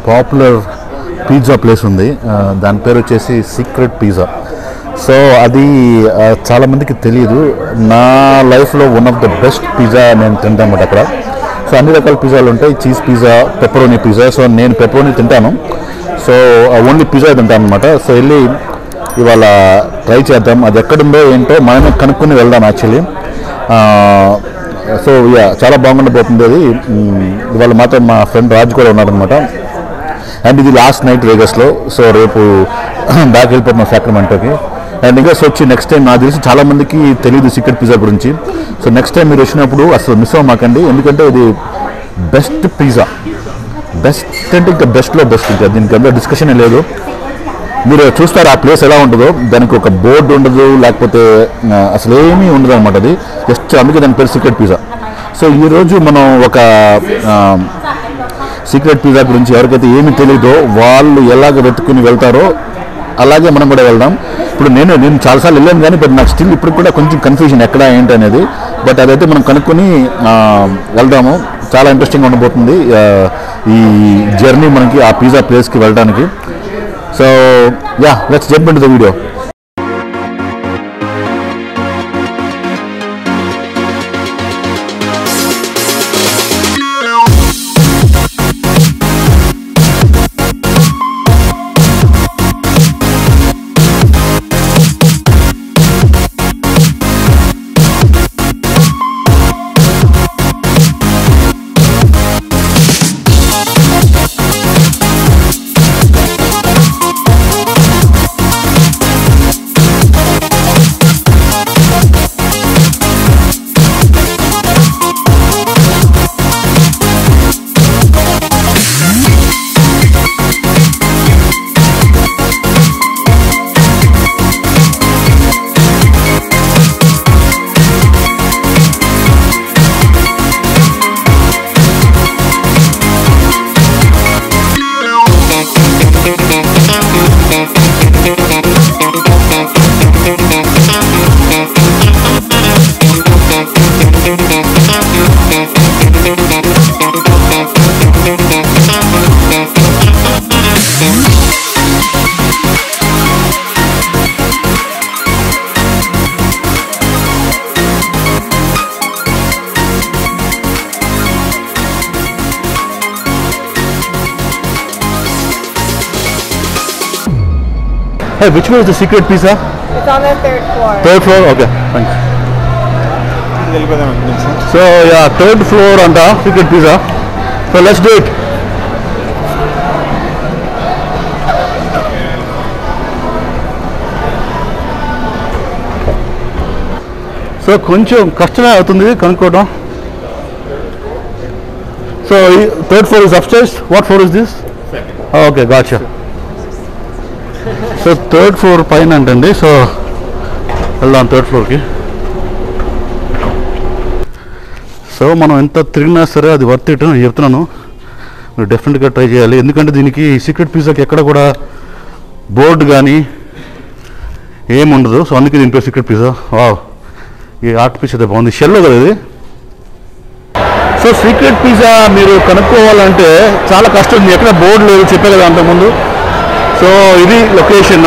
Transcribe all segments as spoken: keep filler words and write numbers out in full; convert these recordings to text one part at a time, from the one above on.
Popular pizza place ఉంది, దాని పేరు వచ్చేసి సీక్రెట్ పిజ్జా. సో అది చాలామందికి తెలియదు. నా లైఫ్లో one of the best pizza నేను తింటాను అక్కడ. సో అన్ని రకాల పిజ్జాలు ఉంటాయి, cheese pizza, pepperoni pizza. So నేను పెప్పరోనీ తింటాను, సో ఓన్లీ పిజ్జా తింటాను అనమాట. సో వెళ్ళి ఇవాళ ట్రై చేద్దాం, అది ఎక్కడుందో ఏంటో మనమే కనుక్కొని వెళ్దాం యాక్చువల్లీ. సో యా చాలా బాగుండబోతుంది అది. ఇవాళ మాతో మా ఫ్రెండ్ రాజు కూడా ఉన్నారనమాట. అండ్ ఇది లాస్ట్ నైట్ వేగస్లో. సో రేపు బ్యాక్ వెళ్ళిపోతున్నాం సాక్రమెంటోకి. అండ్ ఇంకా సో వచ్చి నెక్స్ట్ టైం నాకు తెలిసి చాలామందికి తెలియదు సీక్రెట్ పిజ్జా గురించి. సో నెక్స్ట్ టైం మీరు వచ్చినప్పుడు అసలు మిస్ అవ్వమాకండి, ఎందుకంటే ఇది బెస్ట్ పిజ్జా. బెస్ట్ అంటే ఇంకా బెస్ట్లో బెస్ట్, ఇంకా దీనికి అంతా డిస్కషనే లేదు. మీరు చూస్తారు ఆ ప్లేస్ ఎలా ఉంటుందో, దానికి ఒక బోర్డు ఉండదు, లేకపోతే అసలు ఏమీ ఉండదు అనమాట. అది జస్ట్ అందుకే దాని పేరు సీక్రెట్ పిజ్జా. సో ఈరోజు మనం ఒక సీక్రెట్ పిజ్జా గురించి ఎవరికైతే ఏమీ తెలియదో వాళ్ళు ఎలాగ వెతుక్కుని వెళ్తారో అలాగే మనం కూడా వెళ్దాం. ఇప్పుడు నేను నేను చాలాసార్లు వెళ్ళాను కానీ బట్ నాకు స్టిల్ ఇప్పుడు కూడా కొంచెం కన్ఫ్యూజన్ ఎక్కడ ఏంటి అనేది. బట్ అదైతే మనం కనుక్కొని వెళ్దాము. చాలా ఇంట్రెస్టింగ్ ఉండబోతుంది ఈ జర్నీ మనకి ఆ పిజ్జా ప్లేస్కి వెళ్ళడానికి. So yeah let's jump into the video. Hey, which one is the secret pizza? It's on the third floor. Third floor? Okay, thanks. So yeah, third floor on the secret pizza. So let's do it. So కొంచెం కష్టమే అవుతుంది కనుక్కోవడం. So third floor is upstairs. What floor is this? Second. Oh, okay, gotcha. So third floor పైన అంటండి. So వెళ్దాం third ఫ్లోర్కి. So మనం ఎంత తిరిగినా సరే అది వర్త్ ఇట్ నేను చెప్తున్నాను, మీరు డెఫినెట్గా ట్రై చేయాలి. ఎందుకంటే దీనికి సీక్రెట్ పిజ్జాకి ఎక్కడ కూడా బోర్డు కానీ ఏముండదు. సో అందుకే దీని పేరు సీక్రెట్ పిజ్జా. వావ్, ఈ ఆర్ట్ పీస్ అయితే బాగుంది, షెల్లో కదా ఇది. సో సీక్రెట్ పిజ్జా మీరు కనుక్కోవాలంటే చాలా కష్టం, ఎక్కడ బోర్డు లేదు, చెప్పే కదా అంతకుముందు. సో ఇది లొకేషన్,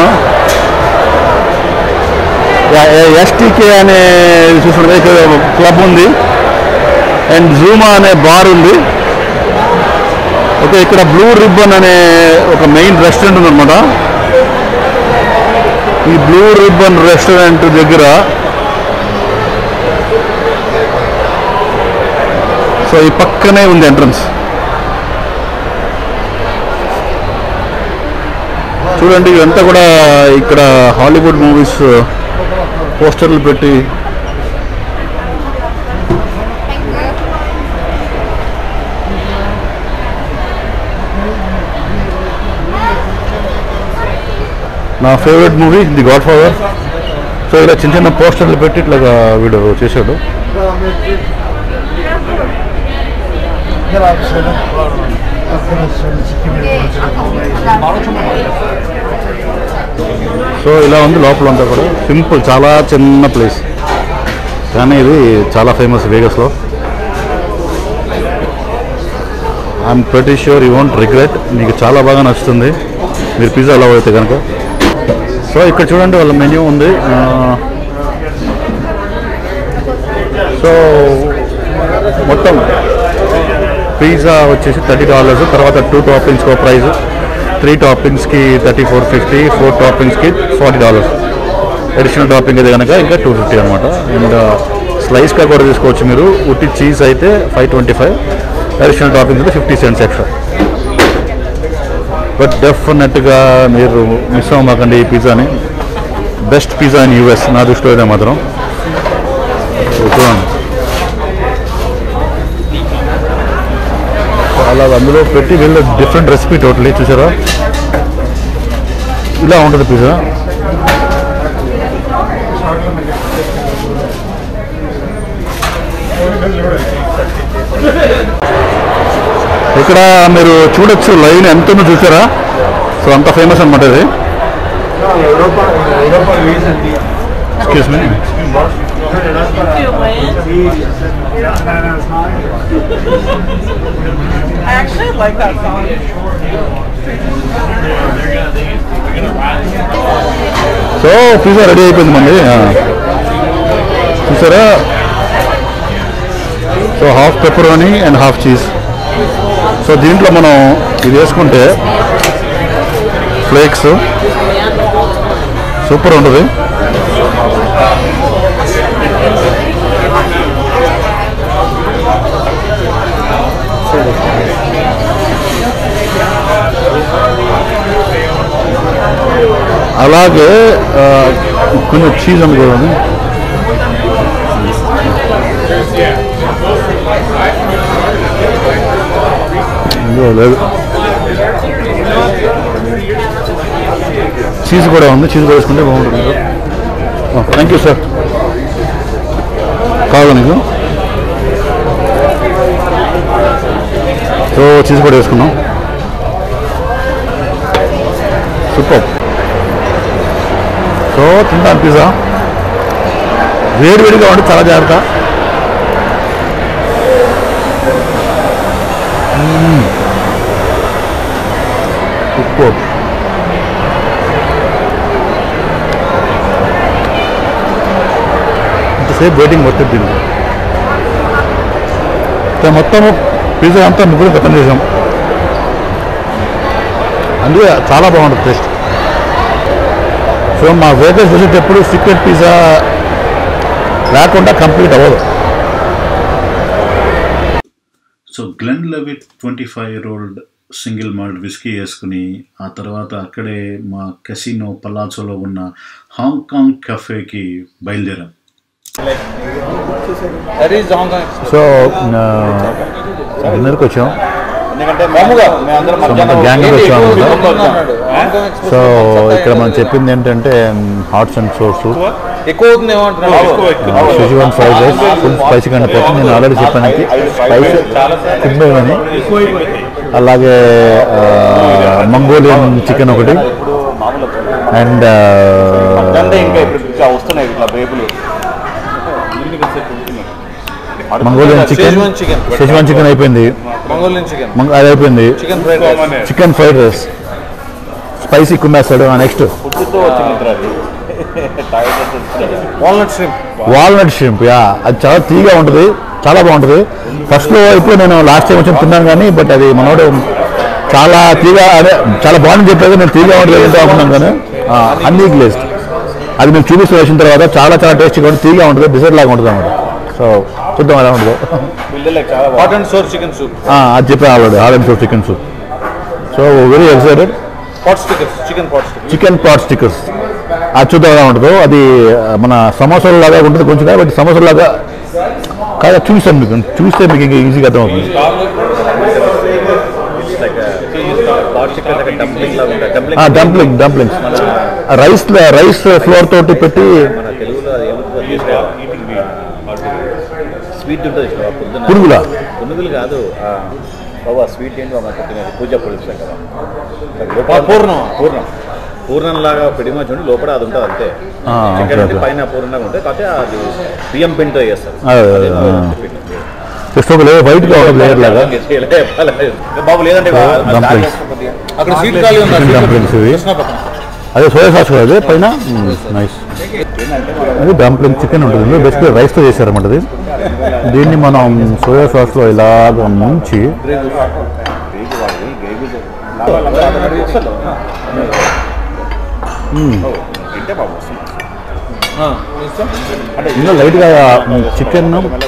ఎస్టీకే అనే చూసుకుంటే ఇక్కడ క్లబ్ ఉంది అండ్ జూమా అనే బార్ ఉంది. ఓకే, ఇక్కడ బ్లూ రిబ్బన్ అనే ఒక మెయిన్ రెస్టారెంట్ ఉందన్నమాట. ఈ బ్లూ రిబ్బన్ రెస్టారెంట్ దగ్గర సో ఈ పక్కనే ఉంది ఎంట్రన్స్. చూడండి ఇదంతా కూడా ఇక్కడ హాలీవుడ్ మూవీస్ పోస్టర్లు పెట్టి నా favourite movie the Godfather. So ఇలా చిన్న చిన్న పోస్టర్లు పెట్టి ఇట్లాగా వీడు చేశాడు. సో ఇలా ఉంది లోపల అంతా కూడా సింపుల్, చాలా చిన్న ప్లేస్ కానీ ఇది చాలా ఫేమస్ వేగస్లో. I'm pretty sure you won't regret. మీకు చాలా బాగా నచ్చుతుంది మీరు పిజ్జా అలా అయితే కనుక. సో ఇక్కడ చూడండి వాళ్ళ మెన్యూ ఉంది. సో మొత్తం పిజ్జా వచ్చేసి థర్టీ డాలర్స్, తర్వాత టూ టాపింగ్స్కి ఒక ప్రైజ్, త్రీ టాపింగ్స్కి థర్టీ ఫోర్ ఫిఫ్టీ, ఫోర్ టాపింగ్స్కి ఫార్టీ డాలర్స్, అడిషనల్ టాపింగ్ అయితే కనుక ఇంకా టూ ఫిఫ్టీ అనమాట. అండ్ స్లైస్గా కూడా తీసుకోవచ్చు మీరు. ఉట్టి చీజ్ అయితే five twenty five, additional toppings అయితే ఫిఫ్టీ సెంట్స్ ఎక్స్ట్రా. బట్ డెఫినెట్గా మీరు మిస్ అవ్వమాకండి ఈ పిజ్జాని. బెస్ట్ పిజ్జా ఇన్ యూఎస్ నా దృష్టిలో అయితే మాత్రం. చూడండి అలా అందులో పెట్టి వీళ్ళు డిఫరెంట్ రెసిపీ టోటలీ చూసారా. ఇలా ఉంటుంది పిజ్జా. ఇక్కడ మీరు చూడొచ్చు లైన్ ఎంత ఉందో చూసారా. సో అంత ఫేమస్ అనమాట ఇది. Excuse me. I actually like that song. So pizza ready అయిపోయింది మంది చూసారా. So half pepperoni and half cheese. So దీంట్లో మనం ఇది వేసుకుంటే ఫ్లేక్స్ సూపర్ ఉంటుంది. అలాగే కొంచెం చీజ్ అనుకోండి. లేదు చీజ్ కూడా ఉంది. చీజ్ కూడా వేసుకుంటే బాగుంటుంది. Thank you sir. కావాలి నీకు. సో చీజ్ కూడా వేసుకున్నాం. సూపర్. సో తింటాను పిజ్జా. వేడి వేడిగా ఉంటే చాలా జాగ్రత్త. సూపర్. ఇంతసేపు వెయిటింగ్ వచ్చేది దీనికి. మొత్తం పిజ్జా అంతా ముగ్గురు గతం చేసాం. అందుకే చాలా బాగుంటుంది టేస్ట్. సో మా వేగస్ విజిట్ ఎప్పుడు సీక్రెట్ పిజ్జా లేకుండా కంప్లీట్ అవ్వదు. So Glenlivet twenty five year old single malt whisky వేసుకుని ఆ తర్వాత అక్కడే మా కెసినో పలాచోలో ఉన్న హాంకాంగ్ కెఫేకి బయలుదేరాం. సో డిన్నర్కి వచ్చాం. గ్యాంగ్ వచ్చాము. సో ఇక్కడ మనం చెప్పింది ఏంటంటే hots and sours Schezwan fried rice full spicy కంటే పోతుంది. నేను ఆల్రెడీ చెప్పాను స్పైసీ తిమ్మని. అలాగే మంగోలియన్ చికెన్ ఒకటి and Mongolian chicken Schezwan chicken అయిపోయింది. అది అయిపోయింది. చికెన్ ఫ్రైడ్ రైస్ స్పైసీ కుమ్మేస్తాడు. Next walnut shrimp. యా అది చాలా తీగా ఉంటుంది, చాలా బాగుంటుంది. ఫస్ట్లో ఇప్పుడు నేను లాస్ట్ టైం వచ్చి తిన్నాను కానీ బట్ అది మనోడు చాలా తీగా అదే చాలా బాగుంది చెప్పేది. నేను తీగా ఉంటుంది ఏంటో అనుకున్నాను కానీ హనీ గ్లేజ్డ్ అది మీకు చూపిస్తూ వచ్చిన తర్వాత చాలా చాలా టేస్టీగా ఉంటుంది, తీగా ఉంటుంది, డిజర్ట్ లాగా ఉంటుంది అన్నమాట. సో చూద్దాం ఎలా ఉంటుందో. అది చెప్పాను already hot and sour chicken soup. So very excited. Chicken potstickers అది చూద్దాం ఎలా ఉంటుందో. అది మన సమోసాల లాగా ఉంటుంది కొంచెం, బట్ సమోసాల లాగా కాదు. చూసాను మీకు చూస్తే మీకు ఇంకా ఈజీగా అర్థమవుతుంది. Dumpling dumplings rice rice flour తోటి పెట్టి స్వీట్ ఉంటుంది. పురుగుల పునుగులు కాదు బాబా, స్వీట్ ఏంటి పూజ పొలుస్తాం కదా, పూర్ణం పూర్ణం పూర్ణం లాగా పిడిమా చూడండి, లోపల అది ఉంటుంది అంతే. చికెన్ పైన పూర్ణంగా ఉంటుంది, కాకపోతే అది బియ్యం పిండితో చేస్తారు. జస్ట్ ఒక లేయర్ వైట్గా ఒక లేయర్ లాగా బాబు లేదంటే డంప్లింగ్స్ అక్కడ సీట్ ఖాళీ ఉంది చికెన్ డంప్లింగ్స్ ఇవి అదే సోయా సాస్ కూడా అదే పైన నైస్ అది డంప్లింగ్ చికెన్ ఉంటుంది బేసిక్గా రైస్తో చేశారన్నమాట అది దీన్ని మనం సోయా సాస్లో ఇలాగ ముంచి ఇంకా లైట్గా చికెన్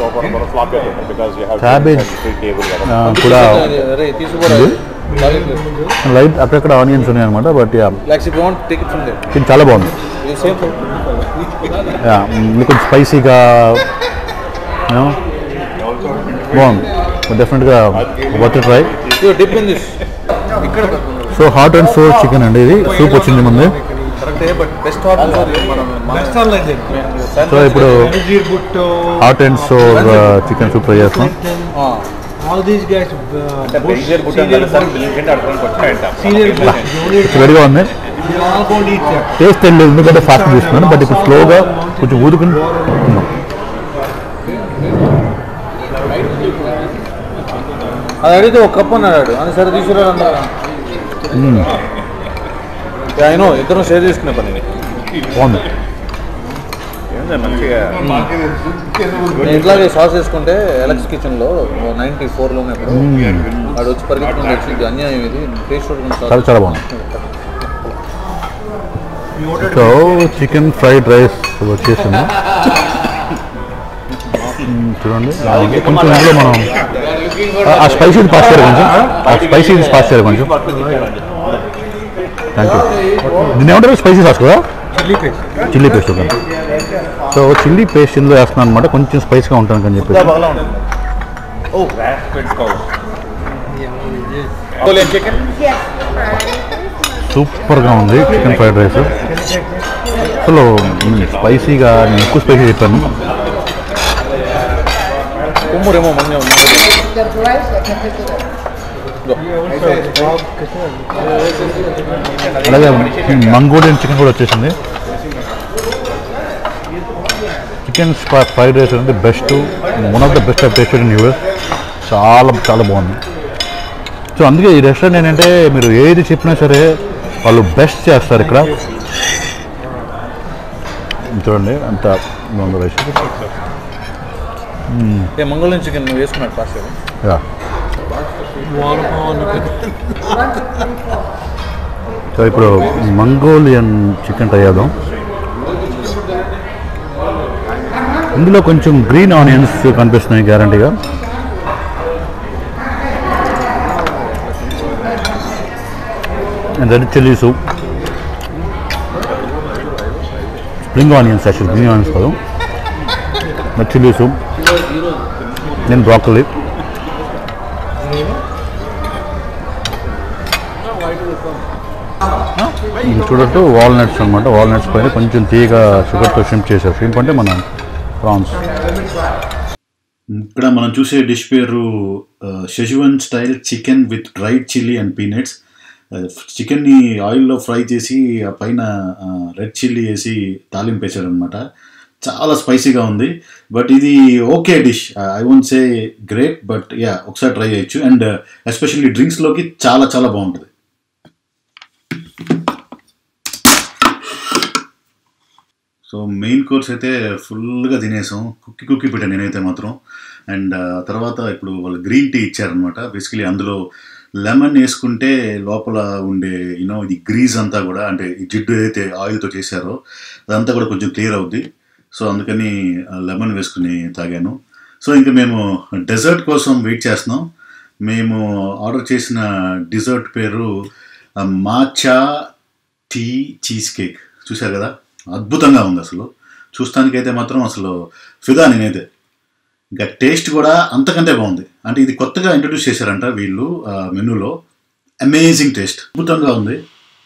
క్యాబేజ్ కూడా లైట్ అక్కడక్కడ ఆనియన్స్ ఉన్నాయి అనమాట బట్ ఇది చాలా బాగుంది కొంచెం స్పైసీగా బాగుంది డెఫినెట్గా worth try so hot and sour chicken అండి ఇది సూప్ వచ్చింది ముందు సో ఇప్పుడు hot and sour chicken soup try చేస్తాం వేడిగా ఉంది టేస్ట్ ఏం లేదు ఎందుకంటే ఫాస్ట్ తీసుకున్నాను బట్ ఇప్పుడు స్లోగా కొంచెం ఊదుకుని అది అడిగితే ఒక కప్పు అన్నాడు అని సరే తీసుకురా అయినో ఇద్దరం షేర్ చేసుకునే పని బాగుంది మంచిగా ఇట్లాగే సాస్ వేసుకుంటే ఎలక్స్ కిచెన్లో నైన్టీ ఫోర్లోనే వాడు వచ్చి పరిగెత్తుకుని వచ్చింది అన్యాయం ఇది టేస్ట్ చాలా చాలా బాగుంది సో చికెన్ ఫ్రైడ్ రైస్ వచ్చేసింది చూడండి కొంచెం ఇందులో మనం ఆ స్పైసీ పాస్ చేయాలి కొంచెం ఆ స్పైసీ పాస్ చేయాలి కొంచెం థ్యాంక్ యూ దీన్ని ఏమంటారు స్పైసీ సాస్ కదా చిల్లీ పేస్ట్ ఒక సో చిల్లీ పేస్ట్ ఇందులో వేస్తున్నాను అనమాట కొంచెం స్పైస్గా ఉంటాను అని చెప్పి సూపర్గా ఉంది చికెన్ ఫ్రైడ్ రైస్ అసలు స్పైసీగా నేను ఎక్కువ స్పైసీ చెప్పాను అలాగే మంగోలియన్ చికెన్ కూడా వచ్చేసింది చికెన్ ఫ్రైడ్ రైస్ అంటే best one of the best of taste in US చాలా చాలా బాగుంది సో అందుకే ఈ రెస్టారెంట్ ఏంటంటే మీరు ఏది చెప్పినా సరే వాళ్ళు బెస్ట్ చేస్తారు ఇక్కడ చూడండి అంత బాగుంది రైస్ మంగోలియన్ చికెన్ వేసుకున్నాడు ఫాస్ట్ సో ఇప్పుడు మంగోలియన్ చికెన్ ట్రై చేద్దాం ఇందులో కొంచెం గ్రీన్ ఆనియన్స్ కనిపిస్తున్నాయి గ్యారంటీగా and red chilli soup spring onions actual green onions కాదు రెడ్ చిల్లీ సూప్ నేను బ్రాకలీ చూడట్టు వాల్నట్స్ అనమాట వాల్నట్స్ పైన కొంచెం తీయగా షుగర్తో షింప్ చేశారు షింప్ అంటే మన ప్రాన్స్ ఇక్కడ మనం చూసే డిష్ పేరు Schezwan style chicken with dried chilli and peanuts చికెన్ని ఆయిల్లో ఫ్రై చేసి ఆ పైన రెడ్ చిల్లీ వేసి తాలింపు వేసారు అనమాట చాలా స్పైసీగా ఉంది బట్ ఇది okay dish I won't say great but yeah ఒకసారి ట్రై చేయొచ్చు అండ్ ఎస్పెషల్లీ డ్రింక్స్లోకి చాలా చాలా బాగుంటుంది సో మెయిన్ కోర్స్ అయితే ఫుల్గా తినేసాం కుక్కి కుక్కి పెట్టాను నేనైతే మాత్రం అండ్ తర్వాత ఇప్పుడు వాళ్ళు గ్రీన్ టీ ఇచ్చారనమాట బేసికలీ అందులో లెమన్ వేసుకుంటే లోపల ఉండే యూనో ఇది గ్రీజ్ అంతా కూడా అంటే ఈ జిడ్డు ఏదైతే ఆయిల్తో చేశారో అదంతా కూడా కొంచెం క్లియర్ అవుద్ది సో అందుకని లెమన్ వేసుకుని తాగాను సో ఇంకా మేము డెజర్ట్ కోసం వెయిట్ చేస్తున్నాం మేము ఆర్డర్ చేసిన డిజర్ట్ పేరు మాచా టీ చీజ్ కేక్ చూశారు కదా అద్భుతంగా ఉంది అసలు చూస్తానికైతే మాత్రం అసలు ఫిదా నేనైతే ఇంకా టేస్ట్ కూడా అంతకంటే బాగుంది అంటే ఇది కొత్తగా ఇంట్రడ్యూస్ చేశారంట వీళ్ళు మెనూలో అమేజింగ్ టేస్ట్ అద్భుతంగా ఉంది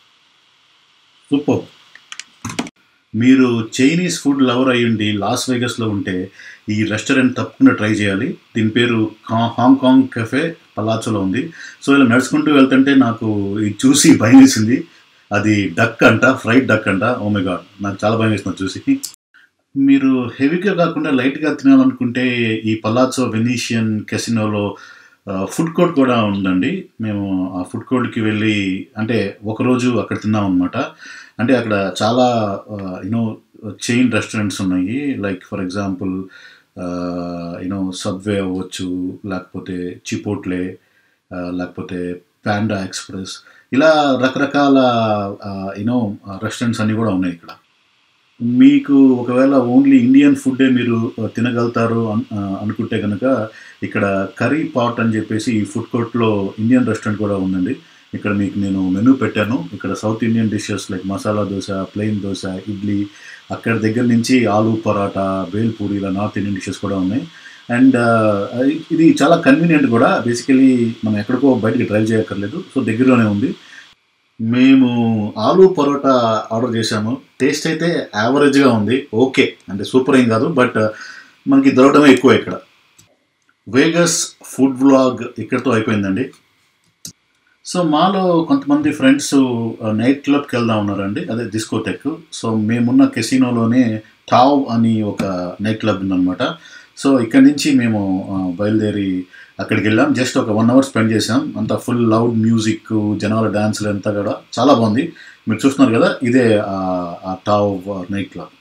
సూపర్ మీరు చైనీస్ ఫుడ్ లవర్ అయ్యుండి లాస్ వేగస్లో ఉంటే ఈ రెస్టారెంట్ తప్పకుండా ట్రై చేయాలి దీని పేరు హాంకాంగ్ కెఫే పలాచోలో ఉంది సో ఇలా నడుచుకుంటూ వెళ్తుంటే నాకు ఇది చూసి భయం వేసింది అది డక్ అంట ఫ్రైడ్ డక్ అంట ఓ మై గాడ్ నాకు చాలా భయం వేస్తుంది చూసి మీరు హెవీగా కాకుండా లైట్‌గా తినాలనుకుంటే ఈ పలాజో వెనీషియన్ కెసినోలో ఆహ్, ఫుడ్ కోర్ట్ కూడా ఉందండి. మేము ఆ ఫుడ్ కోర్ట్‌కి వెళ్ళి అంటే ఒకరోజు అక్కడ తిన్నామనమాట. అంటే అక్కడ చాలా ah, you know chain restaurants ఉన్నాయి. Like for example ah, you know Subway అవ్వచ్చు, లేకపోతే చిపోట్లే ఆహ్, లేకపోతే పాండా ఎక్స్‌ప్రెస్ ఇలా రకరకాల ఆహ్, యూ నో రెస్టారెంట్స్ అన్నీ కూడా ఉన్నాయి ఇక్కడ. మీకు ఒకవేళ ఓన్లీ ఇండియన్ ఫుడ్డే మీరు ఆహ్, తినగలుగుతారు అన్ ఆహ్, అనుకుంటే గనక ఇక్కడ కర్రీ పాట్ అని చెప్పేసి ఈ ఫుడ్ కోర్ట్‌లో ఇండియన్ రెస్టారెంట్ కూడా ఉందండి. ఇక్కడ మీకు నేను మెనూ పెట్టాను. ఇక్కడ South Indian dishes like masala dosa, plain dosa, idli అక్కడ దగ్గర నుంచి ఆలు పరాటా, బేల్ పూరి ఇలా నార్త్ ఇండియన్ డిషెస్ కూడా ఉన్నాయి. అండ్ ఆహ్, ఇది చాలా కన్వీనియంట్ కూడా. బేసికల్లీ మనం ఎక్కడికో బయటికి డ్రైవ్ చేయక్కర్లేదు. సో దగ్గరలోనే ఉంది. మేము ఆలు పరోటా ఆర్డర్ చేశాము. టేస్ట్ అయితే యావరేజ్‌గా ఉంది. ఓకే. అంటే సూపర్ ఏం కాదు. బట్ మనకి దొరకడమే ఎక్కువ ఇక్కడ. వేగస్ ఫుడ్ వ్లాగ్ ఇక్కడితో అయిపోయిందండి. సో మాలో కొంతమంది ఫ్రెండ్స్ ఆహ్, నైట్ క్లబ్‌కి వెళ్దాం అన్నారండి. అదే డిస్కోటెక్. సో మేమున్న కెసినోలోనే టావ్ అని ఒక నైట్ క్లబ్ ఉందనమాట. సో ఇక్కడి నుంచి మేము ఆహ్, బయలుదేరి అక్కడికెళ్ళాం. జస్ట్ ఒక వన్ అవర్ స్పెండ్ చేసాం. అంతా ఫుల్ లౌడ్ మ్యూజిక్, జనాల డాన్స్‌లు అంతా కూడా చాలా బాగుంది. మీరు చూస్తున్నారు కదా! ఇదే ఆహ్, ఆ టావ్ నైట్ క్లబ్.